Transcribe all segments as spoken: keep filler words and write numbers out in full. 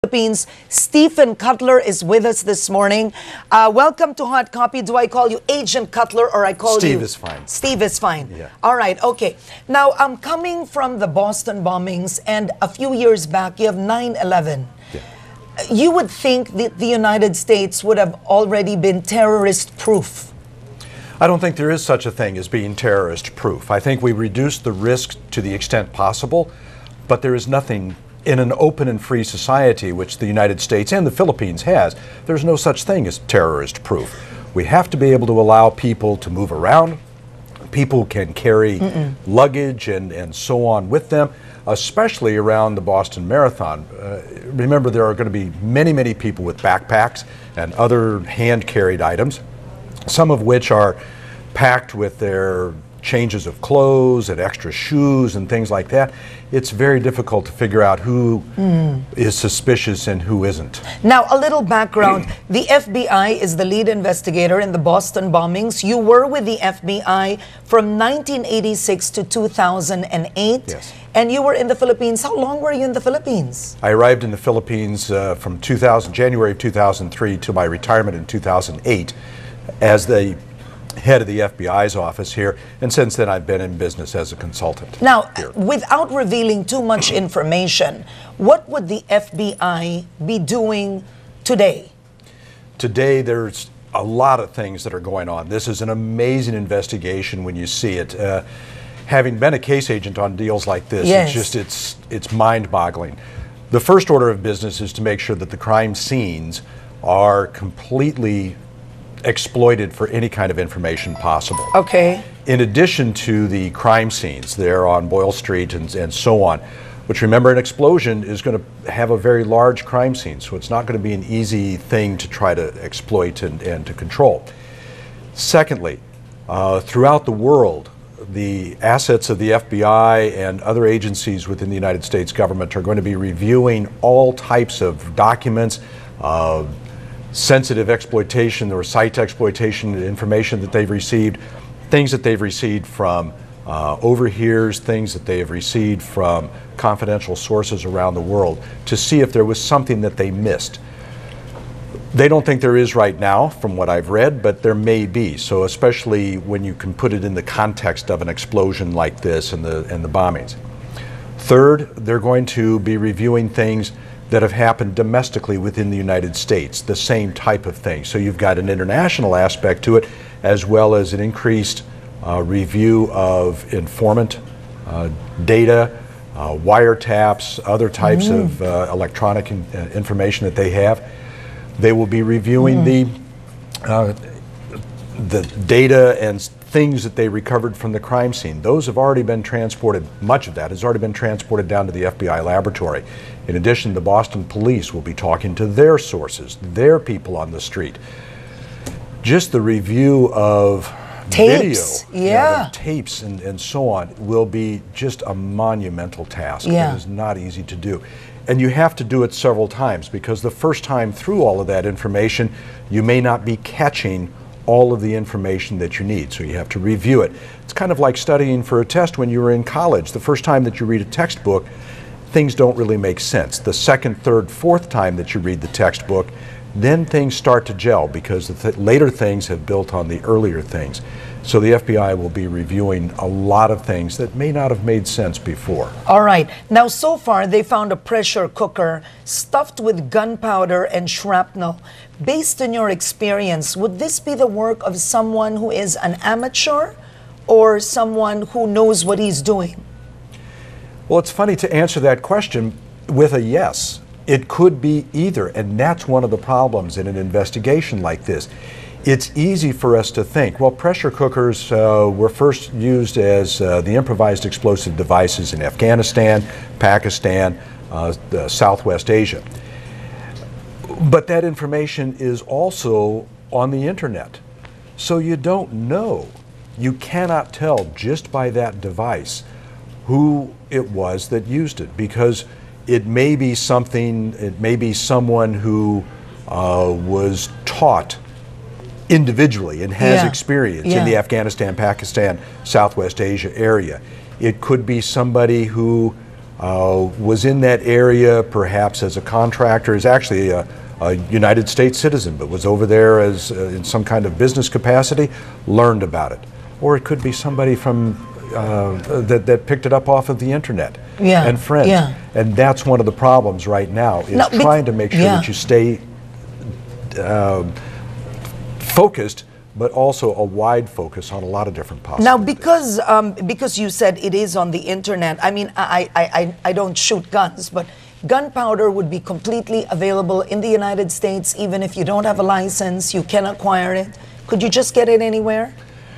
Philippines. Stephen Cutler is with us this morning. Uh, welcome to Hot Copy. Do I call you Agent Cutler or I call Steve you... Steve is fine. Steve is fine. Yeah. All right, okay. Now, I'm coming from the Boston bombings, and a few years back, you have nine eleven. Yeah. You would think that the United States would have already been terrorist-proof. I don't think there is such a thing as being terrorist-proof. I think we reduced the risk to the extent possible, but there is nothing in an open and free society, which the United States and the Philippines has. There's no such thing as terrorist-proof. We have to be able to allow people to move around. People can carry Mm-mm. luggage and, and so on with them, especially around the Boston Marathon. Uh, remember, there are going to be many, many people with backpacks and other hand-carried items, some of which are packed with their changes of clothes and extra shoes and things like that. It's very difficult to figure out who mm. is suspicious and who isn't. Now, a little background. The F B I is the lead investigator in the Boston bombings. You were with the F B I from nineteen eighty-six to two thousand eight. Yes. And you were in the Philippines. How long were you in the Philippines? I arrived in the Philippines uh, from two thousand, January of two thousand three to my retirement in two thousand eight as the head of the F B I's office here, and since then I've been in business as a consultant. Now, here. Without revealing too much information, what would the F B I be doing today? Today there's a lot of things that are going on. This is an amazing investigation when you see it. Uh, having been a case agent on deals like this, yes. it's just it's it's mind-boggling. The first order of business is to make sure that the crime scenes are completely exploited for any kind of information possible. Okay. In addition to the crime scenes there on Boyle Street and, and so on, which, remember, an explosion is going to have a very large crime scene, so it's not going to be an easy thing to try to exploit and, and to control. Secondly, uh, throughout the world, the assets of the F B I and other agencies within the United States government are going to be reviewing all types of documents, uh, sensitive exploitation or site exploitation information that they've received, things that they've received from uh, overhears, things that they have received from confidential sources around the world, to see if there was something that they missed. They don't think there is right now, from what I've read, but there may be. So especially when you can put it in the context of an explosion like this and the, and the bombings. Third, they're going to be reviewing things that have happened domestically within the United States, the same type of thing. So you've got an international aspect to it, as well as an increased uh, review of informant uh, data, uh, wiretaps, other types mm. of uh, electronic in, uh, information that they have. They will be reviewing mm. the, uh, the data and things that they recovered from the crime scene. Those have already been transported, much of that has already been transported down to the F B I laboratory. In addition, the Boston police will be talking to their sources, their people on the street. Just the review of tapes, video, yeah, you know, tapes and, and so on will be just a monumental task. Yeah. It is not easy to do. And you have to do it several times, because the first time through all of that information, you may not be catching all of the information that you need, so you have to review it. It's kind of like studying for a test when you were in college. The first time that you read a textbook, things don't really make sense. The second, third, fourth time that you read the textbook, then things start to gel, because the th later things have built on the earlier things. So the F B I will be reviewing a lot of things that may not have made sense before. All right. Now, so far, they found a pressure cooker stuffed with gunpowder and shrapnel. Based on your experience, would this be the work of someone who is an amateur or someone who knows what he's doing? Well, it's funny to answer that question with a yes. It could be either, and that's one of the problems in an investigation like this. It's easy for us to think, well, pressure cookers uh, were first used as uh, the improvised explosive devices in Afghanistan, Pakistan, uh, the Southwest Asia. But that information is also on the internet. So you don't know. You cannot tell just by that device who it was that used it, because it may be something, it may be someone who uh, was taught individually and has yeah. experience yeah. in the Afghanistan, Pakistan, Southwest Asia area. It could be somebody who uh, was in that area perhaps as a contractor, is actually a, a United States citizen, but was over there as uh, in some kind of business capacity, learned about it. Or it could be somebody from uh, that, that picked it up off of the internet yeah. and friends. Yeah. And that's one of the problems right now, is no, trying to make sure yeah. that you stay uh, focused, but also a wide focus on a lot of different possibilities. Now, because um, because you said it is on the internet, I mean, I, I, I, I don't shoot guns, but gunpowder would be completely available in the United States, even if you don't have a license, you can acquire it. Could you just get it anywhere?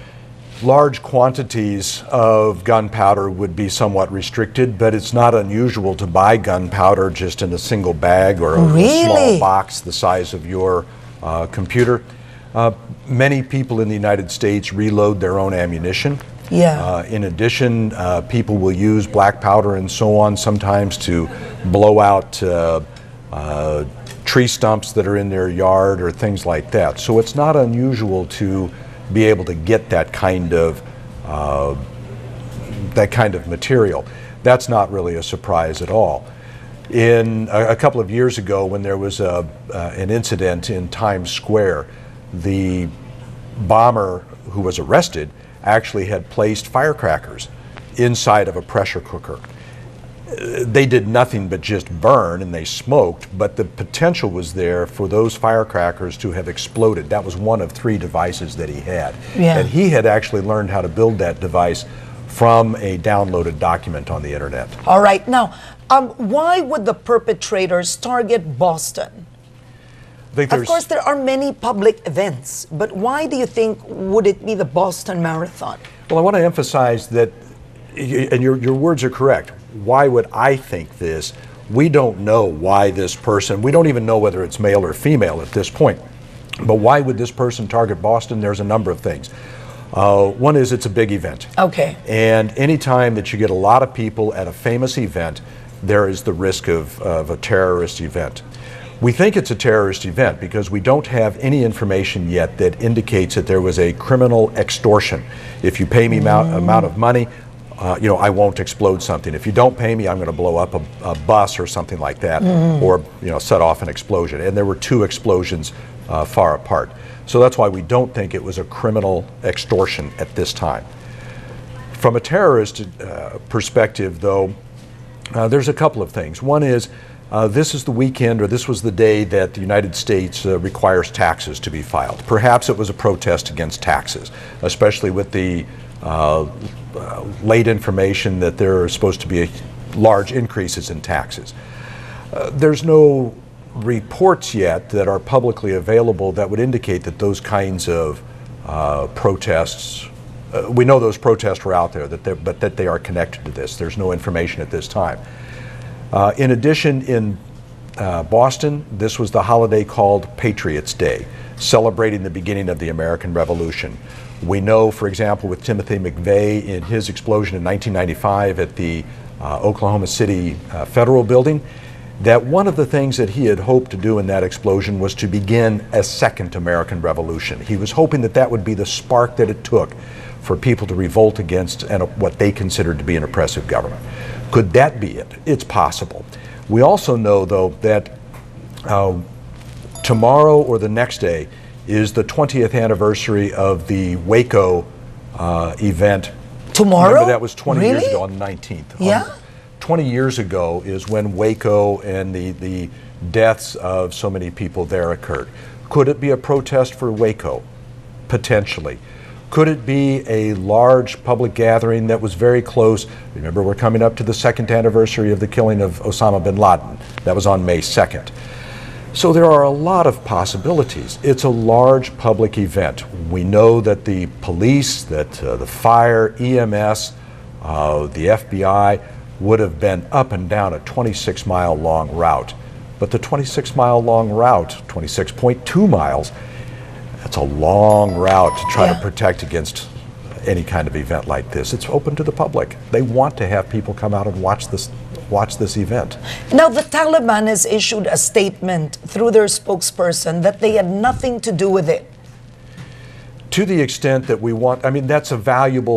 Large quantities of gunpowder would be somewhat restricted, but it's not unusual to buy gunpowder just in a single bag or a, really? a small box the size of your uh, computer. Uh, many people in the United States reload their own ammunition. Yeah. Uh, in addition, uh, people will use black powder and so on sometimes to blow out uh, uh, tree stumps that are in their yard or things like that. So it's not unusual to be able to get that kind of uh, that kind of material. That's not really a surprise at all. In a, a couple of years ago, when there was a, uh, an incident in Times Square, the bomber who was arrested actually had placed firecrackers inside of a pressure cooker. They did nothing but just burn, and they smoked, but the potential was there for those firecrackers to have exploded. That was one of three devices that he had. Yeah. And he had actually learned how to build that device from a downloaded document on the internet. All right. Now, um, why would the perpetrators target Boston? Of course, there are many public events, but why do you think would it be the Boston Marathon? Well, I want to emphasize that, and your, your words are correct. Why would I think this? We don't know why this person, we don't even know whether it's male or female at this point, but why would this person target Boston? There's a number of things. Uh, one is it's a big event. Okay. And anytime that you get a lot of people at a famous event, there is the risk of, of a terrorist event. We think it's a terrorist event because we don't have any information yet that indicates that there was a criminal extortion. If you pay me amount, amount of money, uh, you know, I won't explode something. If you don't pay me, I'm going to blow up a, a bus or something like that, mm. or you know, set off an explosion. And there were two explosions uh, far apart. So that's why we don't think it was a criminal extortion at this time. From a terrorist uh, perspective, though, uh, there's a couple of things. One is, Uh, this is the weekend, or this was the day that the United States uh, requires taxes to be filed. Perhaps it was a protest against taxes, especially with the uh, uh, late information that there are supposed to be a large increases in taxes. Uh, there's no reports yet that are publicly available that would indicate that those kinds of uh, protests, uh, we know those protests were out there, that but that they are connected to this. There's no information at this time. Uh, in addition, in uh, Boston, this was the holiday called Patriots Day, celebrating the beginning of the American Revolution. We know, for example, with Timothy McVeigh in his explosion in nineteen ninety-five at the uh, Oklahoma City uh, Federal Building, that one of the things that he had hoped to do in that explosion was to begin a second American Revolution. He was hoping that that would be the spark that it took for people to revolt against and what they considered to be an oppressive government. Could that be it? It's possible. We also know, though, that uh, tomorrow or the next day is the twentieth anniversary of the Waco uh, event. Tomorrow? Remember, that was twenty really? years ago on the nineteenth. Yeah. On, twenty years ago is when Waco and the, the deaths of so many people there occurred. Could it be a protest for Waco? Potentially. Could it be a large public gathering that was very close? Remember, we're coming up to the second anniversary of the killing of Osama bin Laden. That was on May second. So there are a lot of possibilities. It's a large public event. We know that the police, that uh, the fire, E M S, uh, the F B I would have been up and down a twenty-six mile long route. But the twenty-six mile long route, twenty-six point two miles, that's a long route to try yeah. to protect against any kind of event like this. It's open to the public. They want to have people come out and watch this, watch this event. Now, the Taliban has issued a statement through their spokesperson that they had nothing to do with it. To the extent that we want, I mean, that's a valuable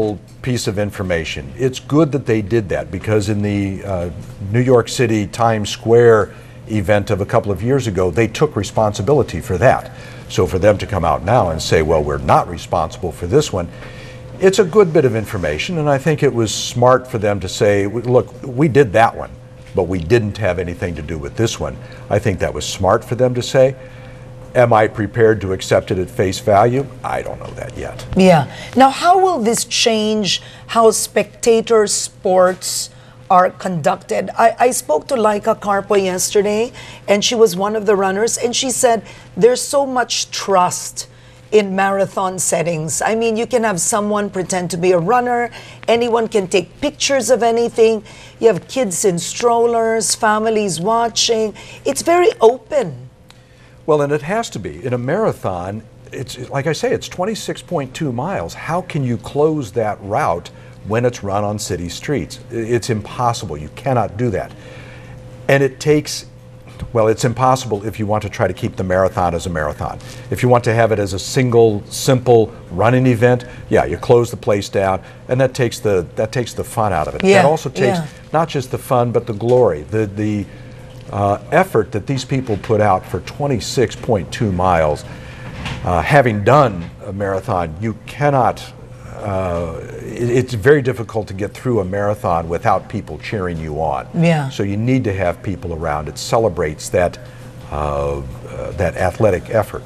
piece of information. It's good that they did that, because in the uh, New York City Times Square event of a couple of years ago, they took responsibility for that. So for them to come out now and say, well, we're not responsible for this one, it's a good bit of information, and I think it was smart for them to say, look, we did that one, but we didn't have anything to do with this one. I think that was smart for them to say. Am I prepared to accept it at face value? I don't know that yet. Yeah. Now, how will this change how spectator sports are conducted? I, I spoke to Laika Carpo yesterday, and she was one of the runners, and she said there's so much trust in marathon settings. I mean, you can have someone pretend to be a runner, anyone can take pictures of anything, you have kids in strollers, families watching. It's very open. Well, and it has to be. In a marathon, it's like I say, it's twenty-six point two miles. How can you close that route when it's run on city streets? It's impossible. You cannot do that. And it takes, well, it's impossible if you want to try to keep the marathon as a marathon. If you want to have it as a single, simple running event, yeah, you close the place down, and that takes the that takes the fun out of it. Yeah, that also takes yeah. not just the fun, but the glory, the the uh, effort that these people put out for twenty-six point two miles. Uh, having done a marathon, you cannot. Uh, it, it's very difficult to get through a marathon without people cheering you on. Yeah. So you need to have people around. It celebrates that uh, uh, that athletic effort.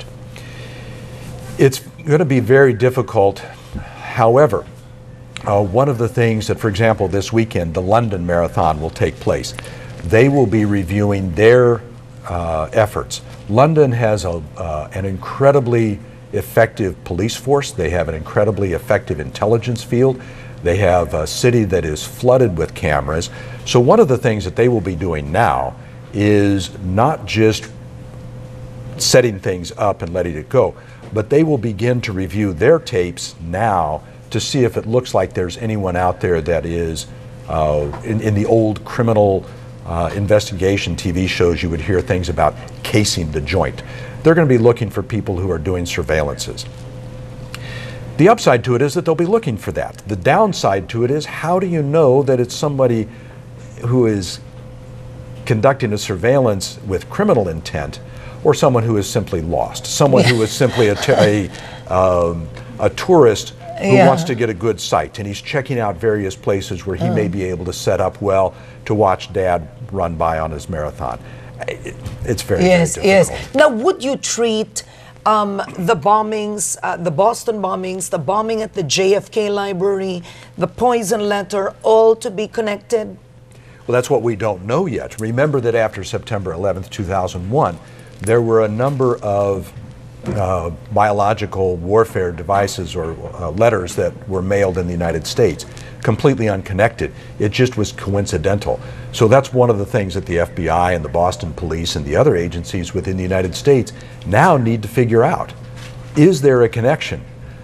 It's going to be very difficult. However, uh, one of the things that, for example, this weekend, the London Marathon will take place. They will be reviewing their uh, efforts. London has a, uh, an incredibly effective police force. They have an incredibly effective intelligence field. They have a city that is flooded with cameras. So one of the things that they will be doing now is not just setting things up and letting it go, but they will begin to review their tapes now to see if it looks like there's anyone out there that is uh, in, in the old criminal uh, investigation T V shows. You would hear things about casing the joint. They're going to be looking for people who are doing surveillances. The upside to it is that they'll be looking for that. The downside to it is, how do you know that it's somebody who is conducting a surveillance with criminal intent, or someone who is simply lost, someone who is simply a, a, um, a tourist who yeah. wants to get a good sight, and he's checking out various places where he uh. may be able to set up well to watch Dad run by on his marathon. It's very, yes, very difficult. Yes. Now, would you treat um, the bombings, uh, the Boston bombings, the bombing at the J F K Library, the poison letter, all to be connected? Well, that's what we don't know yet. Remember that after September eleventh, two thousand one, there were a number of uh, biological warfare devices or uh, letters that were mailed in the United States, completely unconnected. It just was coincidental. So that's one of the things that the F B I and the Boston police and the other agencies within the United States now need to figure out. Is there a connection?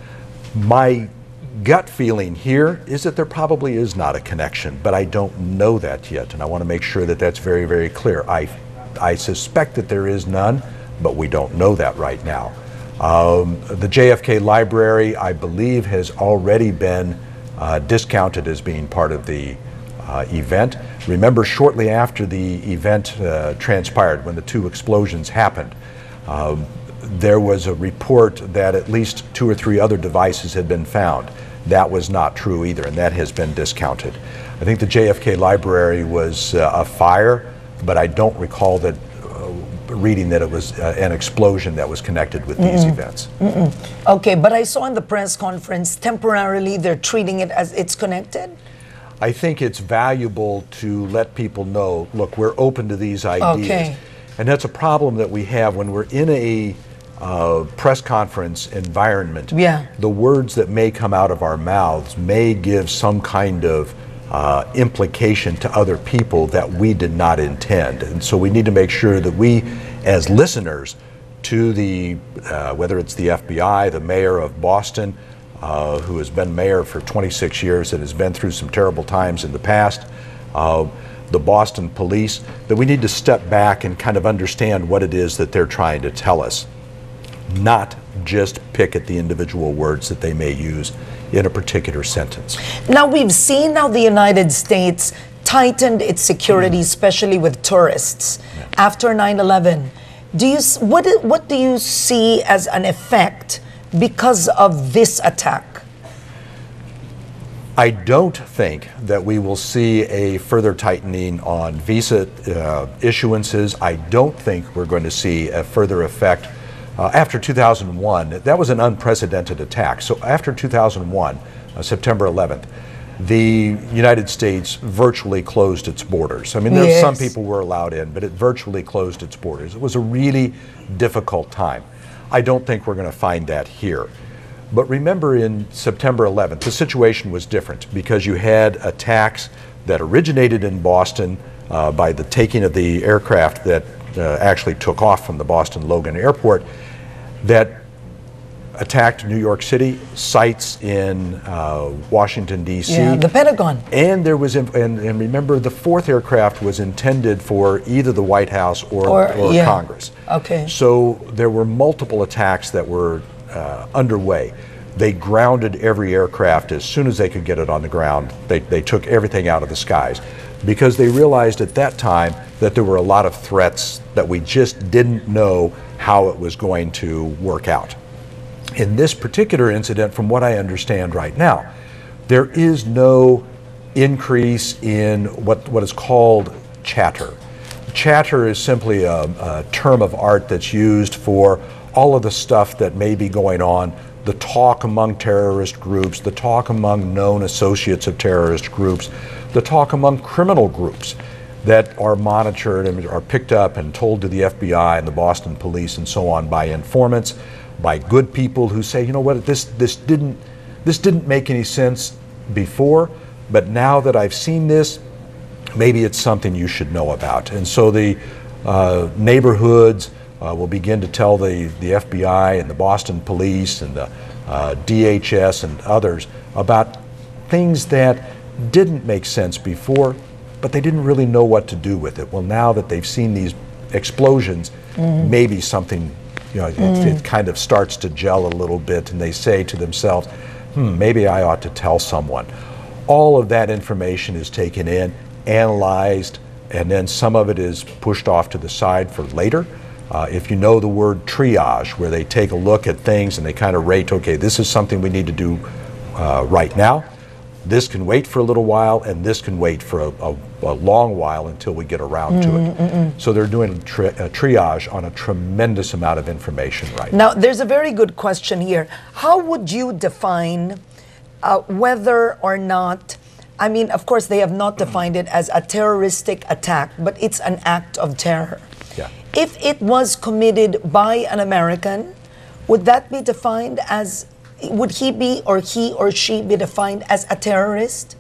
My gut feeling here is that there probably is not a connection, but I don't know that yet, and I want to make sure that that's very, very clear. I, I suspect that there is none, but we don't know that right now. Um, the J F K Library, I believe, has already been uh, discounted as being part of the uh, event. Remember, shortly after the event uh, transpired, when the two explosions happened, um, there was a report that at least two or three other devices had been found. That was not true either, and that has been discounted. I think the J F K Library was uh, a fire, but I don't recall that uh, reading that it was uh, an explosion that was connected with these Mm-mm. events. Mm-mm. Okay, but I saw in the press conference, temporarily they're treating it as it's connected? I think it's valuable to let people know, look, we're open to these ideas. Okay. And that's a problem that we have when we're in a uh, press conference environment. Yeah. The words that may come out of our mouths may give some kind of uh, implication to other people that we did not intend. And so we need to make sure that we, as listeners to the, uh, whether it's the F B I, the mayor of Boston, uh, who has been mayor for twenty-six years and has been through some terrible times in the past, uh, the Boston police, that we need to step back and kind of understand what it is that they're trying to tell us. Not just pick at the individual words that they may use in a particular sentence. Now, we've seen how the United States tightened its security, mm. especially with tourists, yeah. after nine eleven. Do you, what, what do you see as an effect because of this attack? I don't think that we will see a further tightening on visa uh, issuances. I don't think we're going to see a further effect uh, after two thousand one. That was an unprecedented attack. So after two thousand one, uh, September eleventh, the United States virtually closed its borders. I mean, there yes. some people were allowed in, but it virtually closed its borders. It was a really difficult time. I don't think we're going to find that here. But remember, in September eleventh, the situation was different because you had attacks that originated in Boston uh, by the taking of the aircraft that uh, actually took off from the Boston Logan Airport that attacked New York City, sites in uh, Washington, D C Yeah, the Pentagon. And there was, and, and remember, the fourth aircraft was intended for either the White House or, or, or yeah. Congress. Okay. So there were multiple attacks that were Uh, underway. They grounded every aircraft as soon as they could get it on the ground. They, they took everything out of the skies because they realized at that time that there were a lot of threats that we just didn't know how it was going to work out. In this particular incident, from what I understand right now, there is no increase in what, what is called chatter. Chatter is simply a, a term of art that's used for all of the stuff that may be going on, the talk among terrorist groups, the talk among known associates of terrorist groups, the talk among criminal groups that are monitored and are picked up and told to the F B I and the Boston police and so on by informants, by good people who say, you know what, this this didn't this didn't make any sense before, but now that I've seen this, maybe it's something you should know about. And so the uh, neighborhoods Uh, will begin to tell the, the F B I and the Boston police and the uh, D H S and others about things that didn't make sense before, but they didn't really know what to do with it. Well, now that they've seen these explosions, mm-hmm. maybe something, you know, mm-hmm. it, it kind of starts to gel a little bit, and they say to themselves, hmm, maybe I ought to tell someone. All of that information is taken in, analyzed, and then some of it is pushed off to the side for later. Uh, if you know the word triage, where they take a look at things and they kind of rate, okay, this is something we need to do uh, right now, this can wait for a little while, and this can wait for a, a, a long while until we get around mm, to it. Mm, mm. So they're doing tri a triage on a tremendous amount of information right now. Now, there's a very good question here. How would you define uh, whether or not, I mean, of course, they have not defined it as a terroristic attack, but it's an act of terror. Yeah. If it was committed by an American, would that be defined as, would he be or he or she be defined as a terrorist?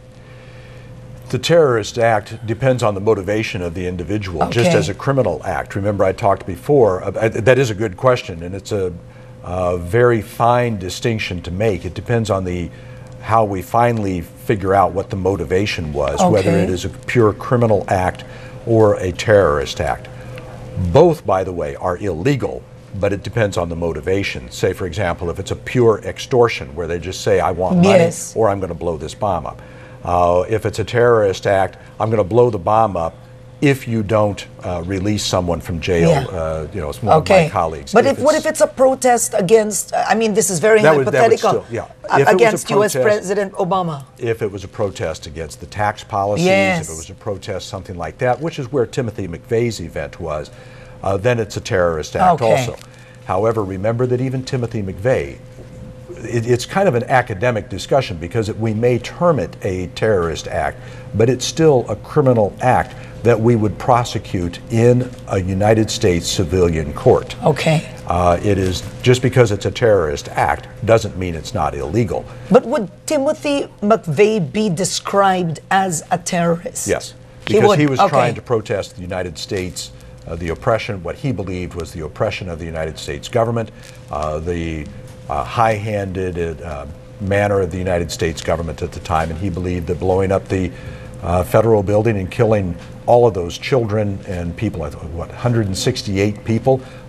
The terrorist act depends on the motivation of the individual, okay. just as a criminal act. Remember, I talked before, uh, that is a good question, and it's a, a very fine distinction to make. It depends on the how we finally figure out what the motivation was, okay. whether it is a pure criminal act or a terrorist act. Both, by the way, are illegal, but it depends on the motivation. Say, for example, if it's a pure extortion where they just say, I want money, yes. or I'm going to blow this bomb up. Uh, if it's a terrorist act, I'm going to blow the bomb up if you don't uh, release someone from jail. Yeah. Uh, you know, it's one okay. of my colleagues. But if if, what if it's a protest against, I mean, this is very that would, hypothetical, that would still, yeah. against protest, U S President Obama. If it was a protest against the tax policies, yes. if it was a protest, something like that, which is where Timothy McVeigh's event was, uh, then it's a terrorist act okay. also. However, remember that even Timothy McVeigh, it, it's kind of an academic discussion because it, we may term it a terrorist act, but it's still a criminal act that we would prosecute in a United States civilian court. Okay. Uh, it is, just because it's a terrorist act doesn't mean it's not illegal. But would Timothy McVeigh be described as a terrorist? Yes, because he, he was okay. trying to protest the United States, uh, the oppression, what he believed was the oppression of the United States government, uh, the uh, high-handed uh, manner of the United States government at the time, and he believed that blowing up the uh, federal building and killing all of those children and people, what, one hundred sixty-eight people,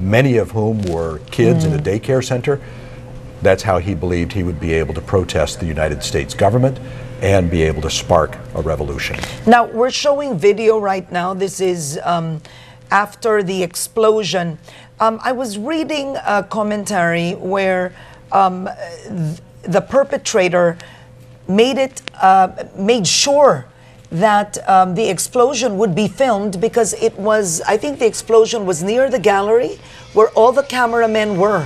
many of whom were kids mm. in a daycare center. That's how he believed he would be able to protest the United States government and be able to spark a revolution. Now, we're showing video right now. This is um, after the explosion. Um, I was reading a commentary where um, th the perpetrator made it, uh, made sure that um, the explosion would be filmed because it was, I think the explosion was near the gallery where all the cameramen were.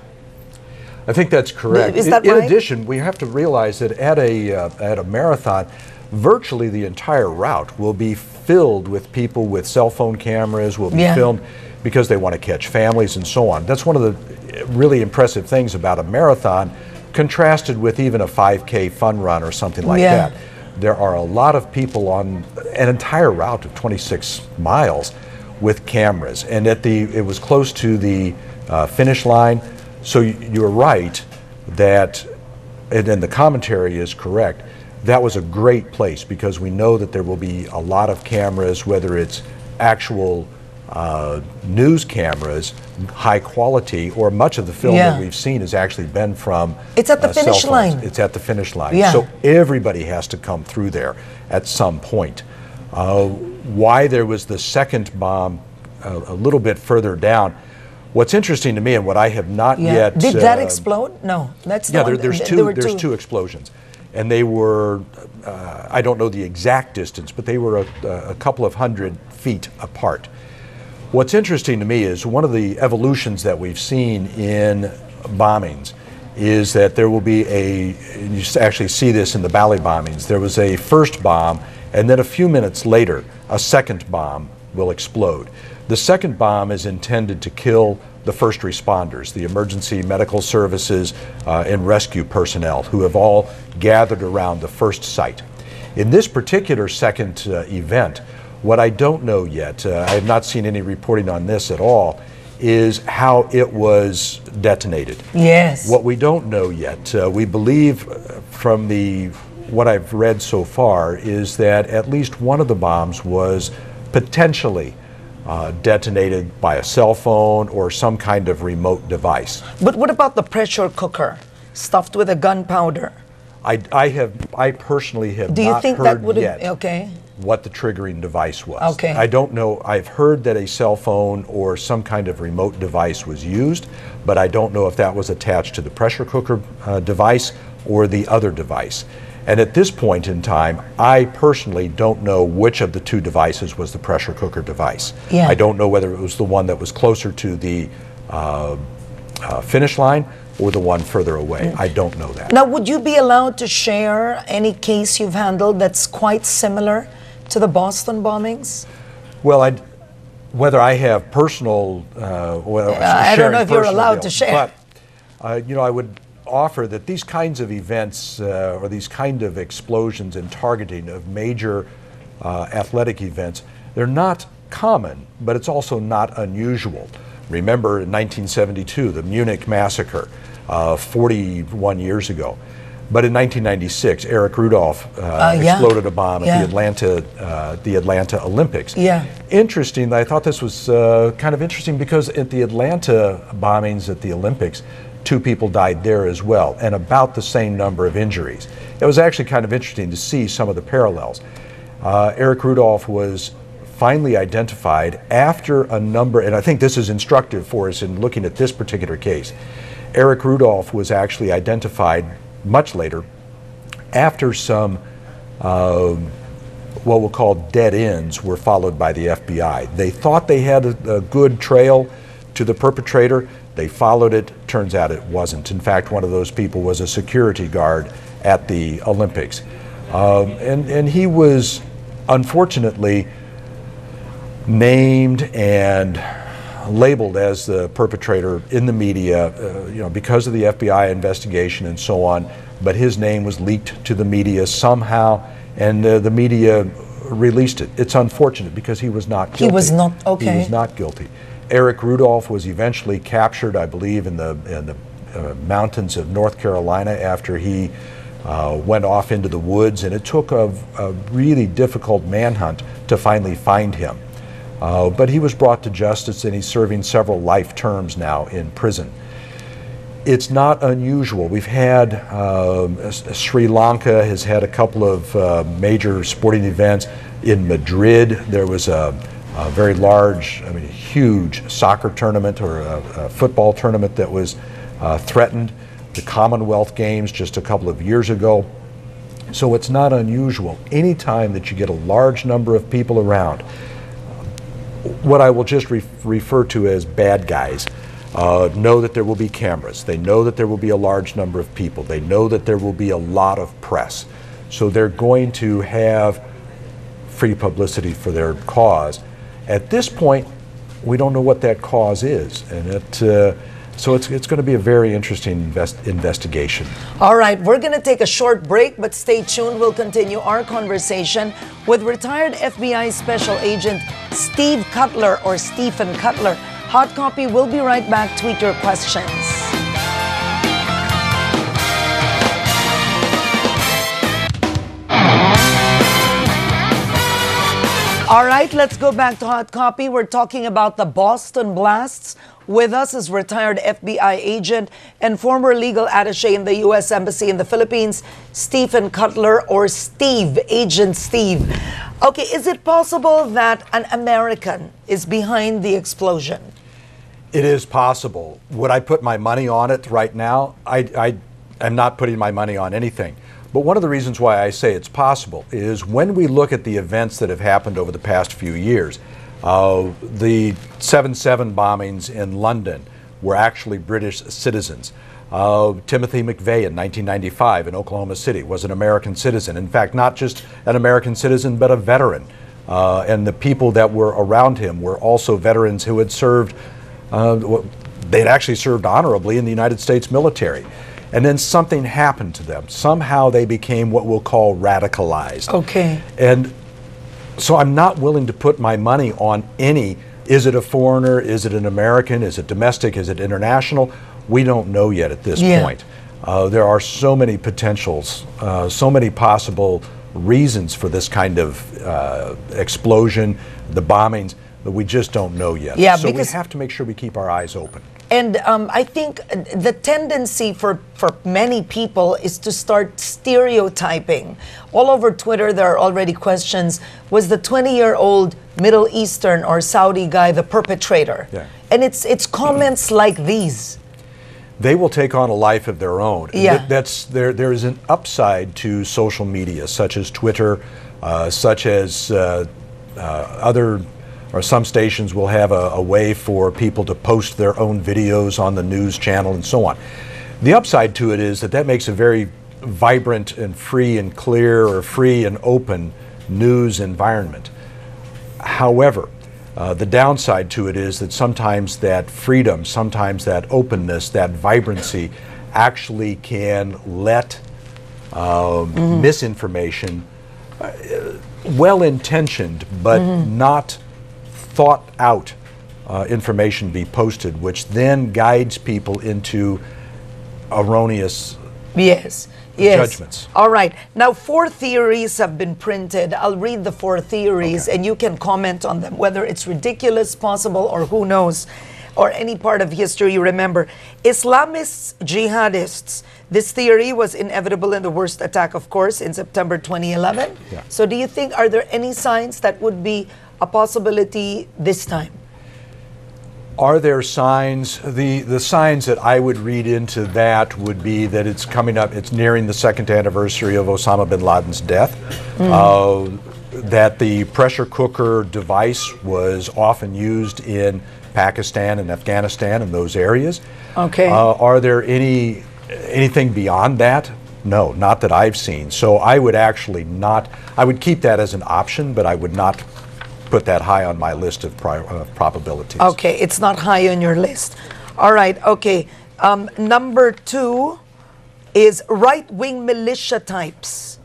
I think that's correct. Is that in, right? in addition, we have to realize that at a, uh, at a marathon, virtually the entire route will be filled with people with cell phone cameras, will be yeah. filmed because they want to catch families and so on. That's one of the really impressive things about a marathon, contrasted with even a five K fun run or something like yeah. that. There are a lot of people on an entire route of twenty-six miles with cameras, and at the it was close to the uh, finish line. So you're right that, and then the commentary is correct, that was a great place because we know that there will be a lot of cameras, whether it's actual uh, news cameras, high quality, or much of the film yeah. that we've seen has actually been from It's at the uh, finish line. It's at the finish line. Yeah. So everybody has to come through there at some point. Uh, why there was the second bomb uh, a little bit further down, what's interesting to me, and what I have not yeah. yet... Did that uh, explode? No, that's yeah, the there, one. there's, There two, were there's two. two explosions. And they were, uh, I don't know the exact distance, but they were a, a couple of hundred feet apart. What's interesting to me is one of the evolutions that we've seen in bombings is that there will be a, and you actually see this in the Bali bombings, there was a first bomb, and then a few minutes later, a second bomb will explode. The second bomb is intended to kill the first responders, the emergency medical services uh, and rescue personnel who have all gathered around the first site. In this particular second uh, event, what I don't know yet, uh, I have not seen any reporting on this at all, is how it was detonated. Yes. What we don't know yet, uh, we believe from the what I've read so far, is that at least one of the bombs was potentially Uh, detonated by a cell phone or some kind of remote device. But what about the pressure cooker stuffed with a gunpowder? I, I have, I personally have Do you not think heard that would yet have, okay. what the triggering device was. Okay. I don't know. I've heard that a cell phone or some kind of remote device was used, but I don't know if that was attached to the pressure cooker uh, device or the other device. And at this point in time, I personally don't know which of the two devices was the pressure cooker device. Yeah. I don't know whether it was the one that was closer to the uh, uh, finish line or the one further away. Mm. I don't know that. Now, would you be allowed to share any case you've handled that's quite similar to the Boston bombings? Well, I, whether I have personal, uh, well, uh, I don't know if you're allowed to share. But, uh, you know, I would offer that these kinds of events uh, or these kind of explosions and targeting of major uh, athletic events, they're not common, but it's also not unusual. Remember in nineteen seventy-two, the Munich massacre, uh, forty-one years ago. But in nineteen ninety-six, Eric Rudolph uh, uh, yeah. exploded a bomb yeah. at the Atlanta, uh, the Atlanta Olympics. Yeah. Interesting, I thought this was uh, kind of interesting because at the Atlanta bombings at the Olympics, two people died there as well, and about the same number of injuries. It was actually kind of interesting to see some of the parallels. Uh, Eric Rudolph was finally identified after a number, and I think this is instructive for us in looking at this particular case. Eric Rudolph was actually identified much later after some uh, what we'll call dead ends were followed by the F B I. They thought they had a, a good trail to the perpetrator. They followed it. Turns out it wasn't. In fact, one of those people was a security guard at the Olympics. Um, and, and he was unfortunately named and labeled as the perpetrator in the media, uh, you know, because of the F B I investigation and so on. But his name was leaked to the media somehow, and uh, the media released it. It's unfortunate because he was not guilty. He was not, okay. He was not guilty. Eric Rudolph was eventually captured, I believe, in the, in the uh, mountains of North Carolina after he uh, went off into the woods, and it took a, a really difficult manhunt to finally find him. Uh, but he was brought to justice, and he's serving several life terms now in prison. It's not unusual. We've had, uh, Sri Lanka has had a couple of uh, major sporting events. In Madrid, there was a, a very large, I mean, huge soccer tournament or a, a football tournament that was uh, threatened. The Commonwealth Games just a couple of years ago. So it's not unusual. Anytime that you get a large number of people around, what I will just re refer to as bad guys, uh, know that there will be cameras. They know that there will be a large number of people. They know that there will be a lot of press. So they're going to have free publicity for their cause. At this point, we don't know what that cause is, and it, uh, so it's, it's going to be a very interesting invest investigation. All right, we're going to take a short break, but stay tuned. We'll continue our conversation with retired F B I Special Agent Steve Cutler, or Stephen Cutler. Hot Copy, we'll be right back. Tweet your questions. All right, let's go back to Hot Copy. We're talking about the Boston blasts. With us is retired F B I agent and former legal attaché in the U S Embassy in the Philippines, Stephen Cutler, or Steve, Agent Steve. Okay, is it possible that an American is behind the explosion? It is possible. Would I put my money on it right now? I, I am not putting my money on anything. But one of the reasons why I say it's possible is when we look at the events that have happened over the past few years, uh, the seven seven bombings in London were actually British citizens. Uh, Timothy McVeigh in nineteen ninety-five in Oklahoma City was an American citizen. In fact, not just an American citizen, but a veteran. Uh, and the people that were around him were also veterans who had served, uh, they'd actually served honorably in the United States military. And then something happened to them. Somehow they became what we'll call radicalized. Okay. And so I'm not willing to put my money on any, is it a foreigner, is it an American, is it domestic, is it international? We don't know yet at this yeah. point. Uh, there are so many potentials, uh, so many possible reasons for this kind of uh, explosion, the bombings, that we just don't know yet. Yeah, so because we have to make sure we keep our eyes open. And um, I think the tendency for, for many people is to start stereotyping. All over Twitter, there are already questions. Was the twenty-year-old Middle Eastern or Saudi guy the perpetrator? Yeah. And it's, it's comments like these. They will take on a life of their own. Yeah. Th that's, there, there is an upside to social media, such as Twitter, uh, such as uh, uh, other or some stations will have a, a way for people to post their own videos on the news channel and so on. The upside to it is that that makes a very vibrant and free and clear, or free and open news environment. However, uh, the downside to it is that sometimes that freedom, sometimes that openness, that vibrancy actually can let uh, mm-hmm. misinformation, uh, well-intentioned but mm-hmm. not thought out uh, information be posted, which then guides people into erroneous yes, yes. judgments. All right. Now, four theories have been printed. I'll read the four theories, okay. and you can comment on them, whether it's ridiculous, possible, or who knows, or any part of history you remember. Islamists, jihadists. This theory was inevitable in the worst attack, of course, in September twenty eleven. Yeah. So do you think, are there any signs that would be a possibility this time? Are there signs? The, the signs that I would read into that would be that it's coming up, it's nearing the second anniversary of Osama bin Laden's death, mm. uh, that the pressure cooker device was often used in Pakistan and Afghanistan and those areas. Okay. Uh, are there any anything beyond that? No, not that I've seen. So I would actually not, I would keep that as an option, but I would not put that high on my list of pri uh, probabilities. Okay, it's not high on your list. All right, okay. Um, number two is right-wing militia types.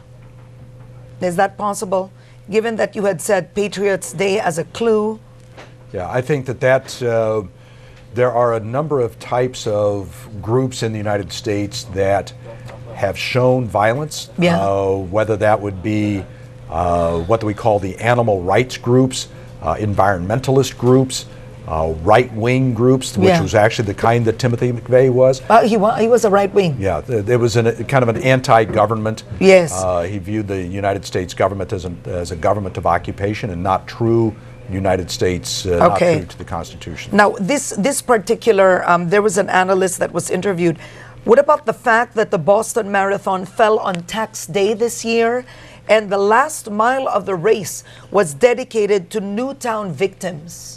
Is that possible? Given that you had said Patriots Day as a clue. Yeah, I think that that, uh, there are a number of types of groups in the United States that have shown violence, yeah. uh, whether that would be Uh, what we call the animal rights groups, uh, environmentalist groups, uh, right-wing groups, which Yeah. was actually the kind that Timothy McVeigh was. Uh, he, wa he was a right wing. Yeah, th there was an, a kind of an anti-government. Yes. Uh, he viewed the United States government as, an, as a government of occupation and not true United States, uh, Okay. not true to the Constitution. Now, this, this particular, um, there was an analyst that was interviewed. What about the fact that the Boston Marathon fell on tax day this year, and the last mile of the race was dedicated to Newtown victims?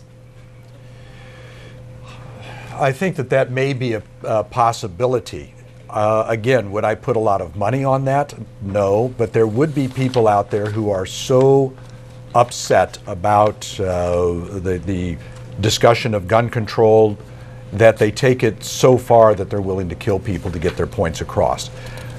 I think that that may be a, a possibility. Uh, again, would I put a lot of money on that? No, but there would be people out there who are so upset about uh, the, the discussion of gun control that they take it so far that they're willing to kill people to get their points across.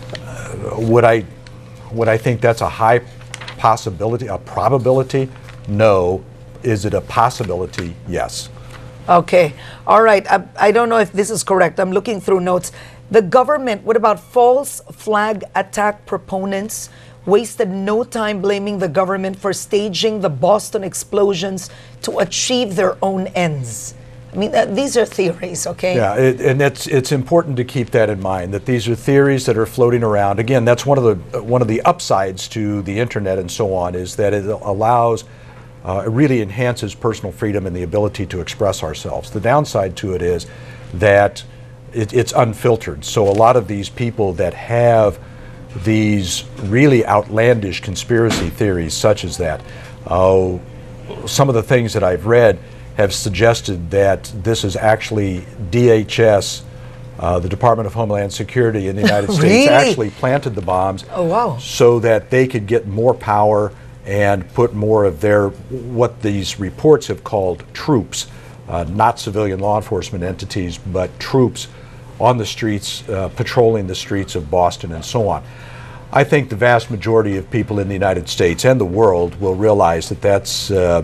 Uh, would I, would I think that's a high possibility, a probability? No. Is it a possibility? Yes. Okay. All right. I, I don't know if this is correct. I'm looking through notes. The government, what about false flag attack proponents, wasted no time blaming the government for staging the Boston explosions to achieve their own ends. I mean, uh, these are theories, okay? Yeah, it, and it's it's important to keep that in mind, that these are theories that are floating around. Again, that's one of the one of the upsides to the internet and so on, is that it allows, uh, it really enhances personal freedom and the ability to express ourselves. The downside to it is that it, it's unfiltered. So a lot of these people that have these really outlandish conspiracy theories such as that, uh, some of the things that I've read have suggested that this is actually D H S, uh, the Department of Homeland Security in the United States, Really? actually planted the bombs. Oh, wow. So that they could get more power and put more of their, what these reports have called troops, uh, not civilian law enforcement entities, but troops on the streets, uh, patrolling the streets of Boston and so on. I think the vast majority of people in the United States and the world will realize that that's uh,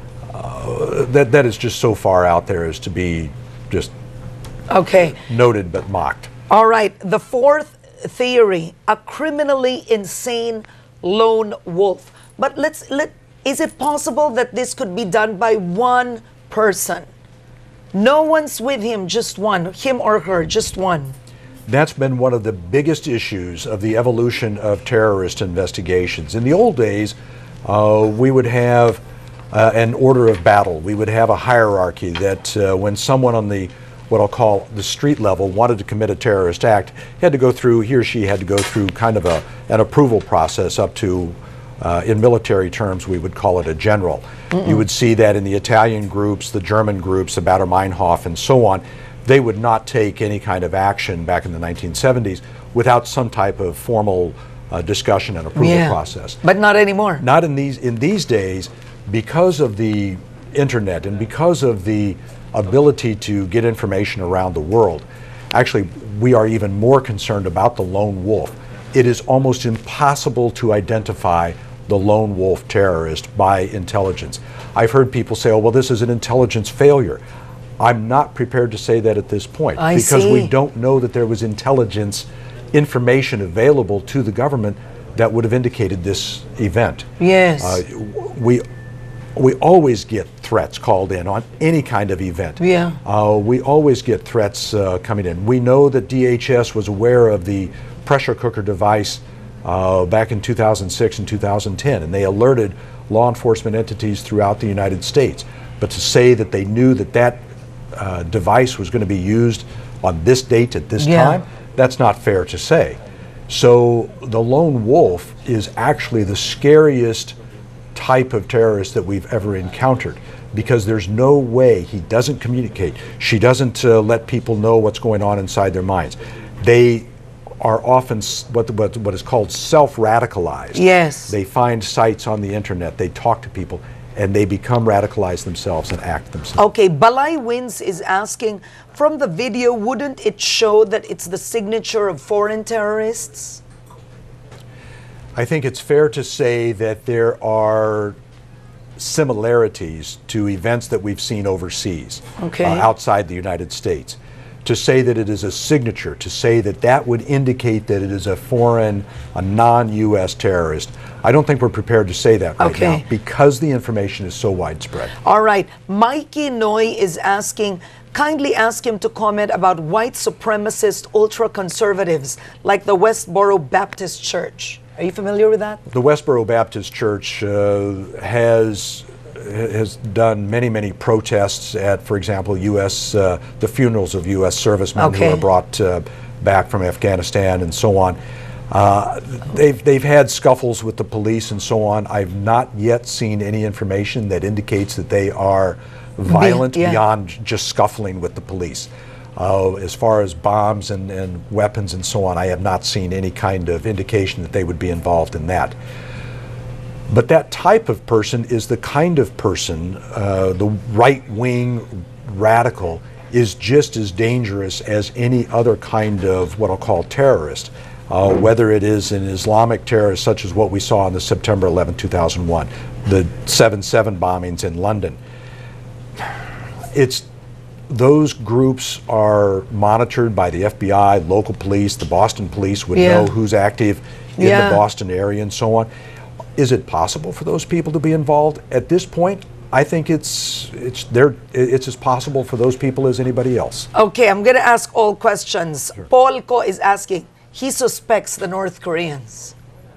uh, that that is just so far out there as to be just Okay. noted but mocked. All right. The fourth theory, a criminally insane lone wolf. But let's let is it possible that this could be done by one person? No one's with him, just one, him or her, just one. That's been one of the biggest issues of the evolution of terrorist investigations. In the old days, uh, we would have uh, an order of battle. We would have a hierarchy that uh, when someone on the, what I'll call the street level, wanted to commit a terrorist act, he had to go through, he or she had to go through kind of a, an approval process up to, uh, in military terms, we would call it a general. Mm-mm. You would see that in the Italian groups, the German groups, the Baader-Meinhof, and so on. They would not take any kind of action back in the nineteen seventies without some type of formal uh, discussion and approval Yeah. process. But not anymore. Not in these in these days, because of the internet and because of the ability to get information around the world. Actually, we are even more concerned about the lone wolf. It is almost impossible to identify the lone wolf terrorist by intelligence. I've heard people say, "Oh, well, this is an intelligence failure." I'm not prepared to say that at this point, I because see. we don't know that there was intelligence information available to the government that would have indicated this event. Yes. Uh, we we always get threats called in on any kind of event. Yeah. Uh, we always get threats uh, coming in. We know that D H S was aware of the pressure cooker device uh, back in two thousand six and two thousand ten, and they alerted law enforcement entities throughout the United States. But to say that they knew that that uh, device was going to be used on this date at this Yeah. time, that's not fair to say. So the lone wolf is actually the scariest type of terrorist that we've ever encountered, because there's no way, he doesn't communicate. She doesn't uh, let people know what's going on inside their minds. They are often s- what, what, what is called self-radicalized. Yes. They find sites on the internet, they talk to people, and they become radicalized themselves and act themselves. Okay, Balay Wins is asking, from the video, wouldn't it show that it's the signature of foreign terrorists? I think it's fair to say that there are similarities to events that we've seen overseas, Okay. uh, outside the United States. to say that it is a signature, to say that that would indicate that it is a foreign, a non-U S terrorist. I don't think we're prepared to say that right Okay. now because the information is so widespread. All right. Mikey Noy is asking, kindly ask him to comment about white supremacist ultra-conservatives like the Westboro Baptist Church. Are you familiar with that? The Westboro Baptist Church uh, has has done many, many protests at, for example, U S uh, the funerals of U S servicemen Okay. who are brought uh, back from Afghanistan and so on. Uh, they've they've had scuffles with the police and so on. I've not yet seen any information that indicates that they are violent Be- yeah. beyond just scuffling with the police. Uh, as far as bombs and, and weapons and so on, I have not seen any kind of indication that they would be involved in that. But that type of person is the kind of person, uh, the right-wing radical is just as dangerous as any other kind of what I'll call terrorist, uh, whether it is an Islamic terrorist such as what we saw on the September eleventh, two thousand one, the seven seven bombings in London. It's those groups are monitored by the F B I, local police, the Boston police would Yeah. know who's active in Yeah. the Boston area and so on. Is it possible for those people to be involved? At this point, I think it's it's there. It's as possible for those people as anybody else. Okay, I'm going to ask all questions. Paul Ko is asking, he suspects the North Koreans.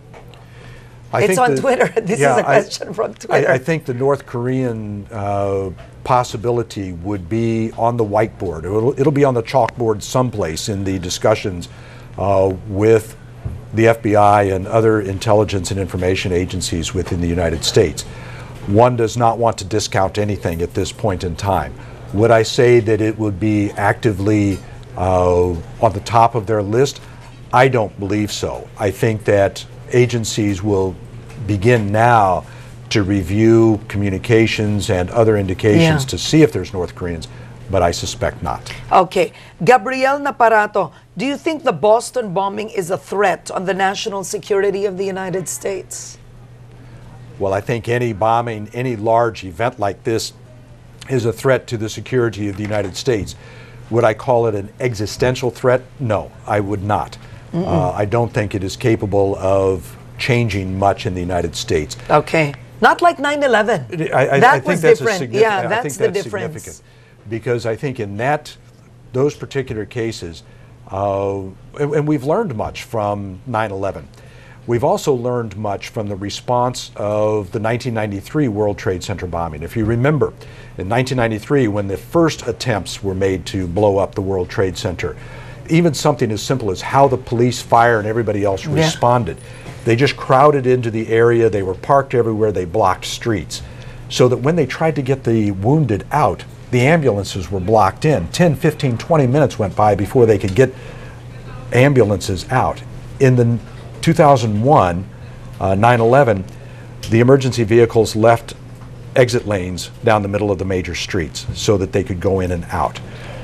I It's think on the- Twitter. This yeah, is a I- question from Twitter. I, I think the North Korean uh, possibility would be on the whiteboard. It'll, it'll be on the chalkboard someplace in the discussions uh, with the F B I and other intelligence and information agencies within the United States. One does not want to discount anything at this point in time. Would I say that it would be actively uh, on the top of their list? I don't believe so. I think that agencies will begin now to review communications and other indications Yeah. to see if there's North Koreans, but I suspect not. Okay. Gabriel Naparato, do you think the Boston bombing is a threat on the national security of the United States? Well, I think any bombing, any large event like this is a threat to the security of the United States. Would I call it an existential threat? No, I would not. Uh, I don't think it is capable of changing much in the United States. Okay. Not like nine eleven. I, I, that I think was that's different. A significant, yeah, I that's think the that's difference. significant because I think in that, those particular cases, uh, and, and we've learned much from nine eleven. We've also learned much from the response of the nineteen ninety-three World Trade Center bombing. If you remember, in nineteen ninety-three, when the first attempts were made to blow up the World Trade Center, even something as simple as how the police, fire, and everybody else Yeah. responded. They just crowded into the area. They were parked everywhere. They blocked streets. So that when they tried to get the wounded out, the ambulances were blocked in. ten, fifteen, twenty minutes went by before they could get ambulances out. In the two thousand one, uh, nine eleven, the emergency vehicles left exit lanes down the middle of the major streets so that they could go in and out.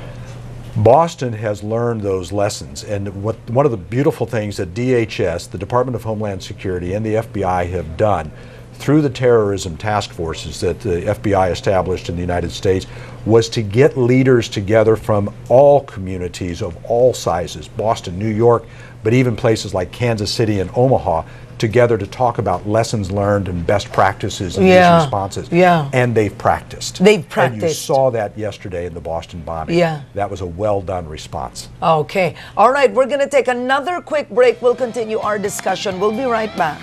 Boston has learned those lessons, and what one of the beautiful things that D H S, the Department of Homeland Security, and the F B I have done through the terrorism task forces that the F B I established in the United States was to get leaders together from all communities of all sizes, Boston, New York, but even places like Kansas City and Omaha, together to talk about lessons learned and best practices in Yeah, these responses. yeah. And they've practiced. They've And you practiced. saw that yesterday in the Boston bombing. Yeah. That was a well done response. Okay. All right. We're going to take another quick break. We'll continue our discussion. We'll be right back.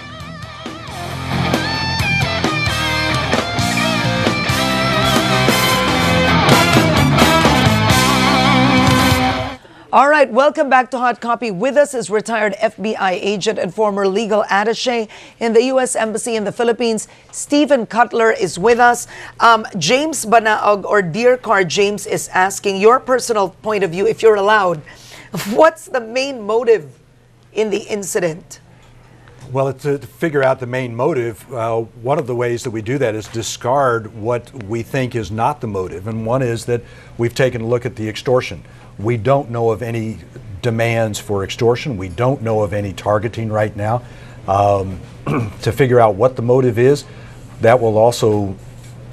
All right, welcome back to Hot Copy. With us is retired F B I agent and former legal attaché in the U S Embassy in the Philippines. Stephen Cutler is with us. Um, James Banaog, or Dear Car James, is asking your personal point of view, if you're allowed. What's the main motive in the incident? Well, to, to figure out the main motive, uh, one of the ways that we do that is discard what we think is not the motive. And one is that we've taken a look at the extortion. We don't know of any demands for extortion. We don't know of any targeting right now. Um, to figure out what the motive is, that will also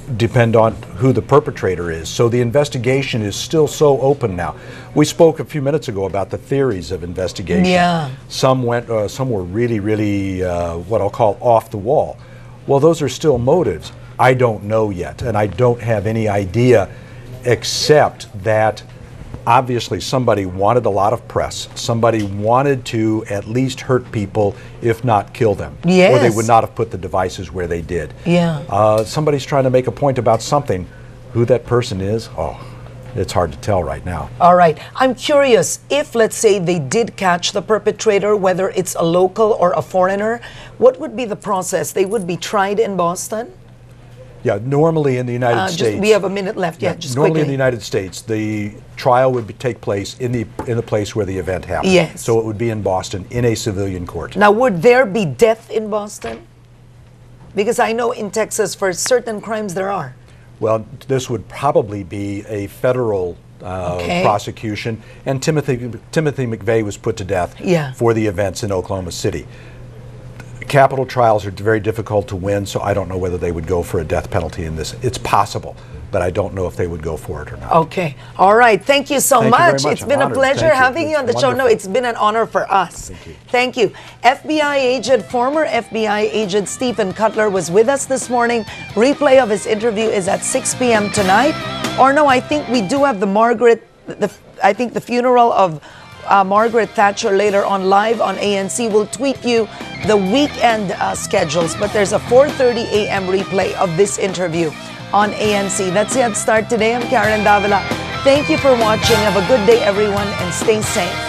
depend on who the perpetrator is. So the investigation is still so open now. We spoke a few minutes ago about the theories of investigation. Yeah. Some went, uh, some were really, really uh, what I'll call off the wall. Well, those are still motives. I don't know yet, and I don't have any idea, except that obviously somebody wanted a lot of press. Somebody wanted to at least hurt people, if not kill them. Yes. Or they would not have put the devices where they did. Yeah. Uh, somebody's trying to make a point about something. Who that person is, oh, it's hard to tell right now. All right. I'm curious, if, let's say, they did catch the perpetrator, whether it's a local or a foreigner, what would be the process? They would be tried in Boston? Yeah, normally in the United Uh, States. just, we have a minute left. Yeah, Yeah, just normally quickly. in the United States, the trial would be, take place in the in the place where the event happened. Yes. So it would be in Boston in a civilian court. Now, would there be death in Boston? Because I know in Texas, for certain crimes, there are. Well, this would probably be a federal uh, Okay. prosecution, and Timothy Timothy McVeigh was put to death Yeah. for the events in Oklahoma City. Capital trials are very difficult to win, so I don't know whether they would go for a death penalty in this. It's possible, but I don't know if they would go for it or not. Okay. All right. Thank you so Thank you very much. much. It's I'm been a honored. pleasure Thank you. having you on the It's show. No, wonderful. it's been an honor for us. Thank you. Thank you. F B I agent, former F B I agent Stephen Cutler was with us this morning. Replay of his interview is at six p m tonight. Or no, I think we do have the Margaret, the, I think the funeral of Uh, Margaret Thatcher later on live on A N C. We'll tweet you the weekend uh, schedules, but there's a four thirty a m replay of this interview on A N C. That's Headstart today. I'm Karen Davila. Thank you for watching. Have a good day, everyone, and stay safe.